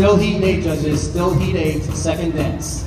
Still Heat 8, judges. Still Heat 8, second dance.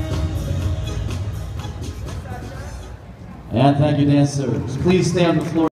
And thank you, dancers. Please stay on the floor.